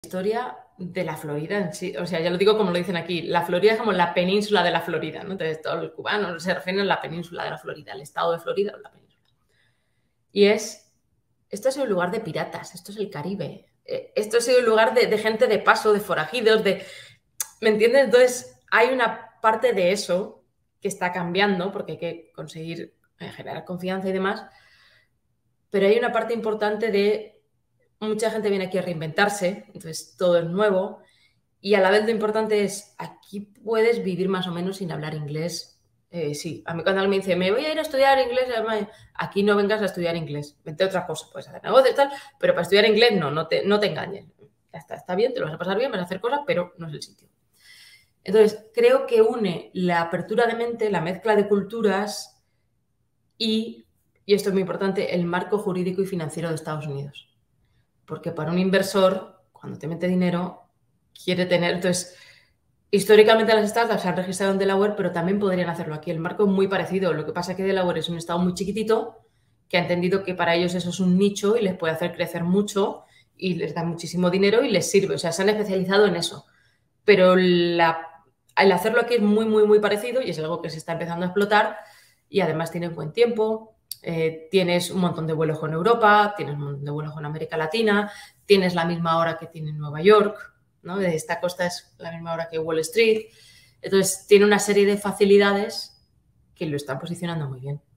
historia de la Florida en sí. O sea, ya lo digo como lo dicen aquí, la Florida es como la península de la Florida, ¿no? Entonces, todos los cubanos se refieren a la península de la Florida, el estado de Florida o la península. Y esto ha sido un lugar de piratas, esto es el Caribe. Esto ha sido un lugar de gente de paso, de forajidos, ¿me entiendes? Entonces, hay una parte de eso que está cambiando, porque hay que conseguir generar confianza y demás, pero hay una parte importante de mucha gente viene aquí a reinventarse, entonces todo es nuevo, y a la vez lo importante es, aquí puedes vivir más o menos sin hablar inglés. Sí, a mí cuando alguien me dice, me voy a ir a estudiar inglés, aquí no vengas a estudiar inglés, vente a otra cosa, puedes hacer negocios y tal, pero para estudiar inglés no te engañes. Ya está bien, te lo vas a pasar bien, vas a hacer cosas, pero no es el sitio. Entonces, creo que une la apertura de mente, la mezcla de culturas y esto es muy importante, el marco jurídico y financiero de Estados Unidos. Porque para un inversor, cuando te mete dinero, quiere tener... Entonces, históricamente las startups se han registrado en Delaware, pero también podrían hacerlo aquí. El marco es muy parecido. Lo que pasa es que Delaware es un estado muy chiquitito que ha entendido que para ellos eso es un nicho y les puede hacer crecer mucho y les da muchísimo dinero y les sirve. O sea, se han especializado en eso. Pero el hacerlo aquí es muy, muy, muy parecido y es algo que se está empezando a explotar y además tienes buen tiempo, tienes un montón de vuelos con Europa, tienes un montón de vuelos con América Latina, tienes la misma hora que tiene Nueva York, ¿no? De esta costa es la misma hora que Wall Street. Entonces, tiene una serie de facilidades que lo están posicionando muy bien.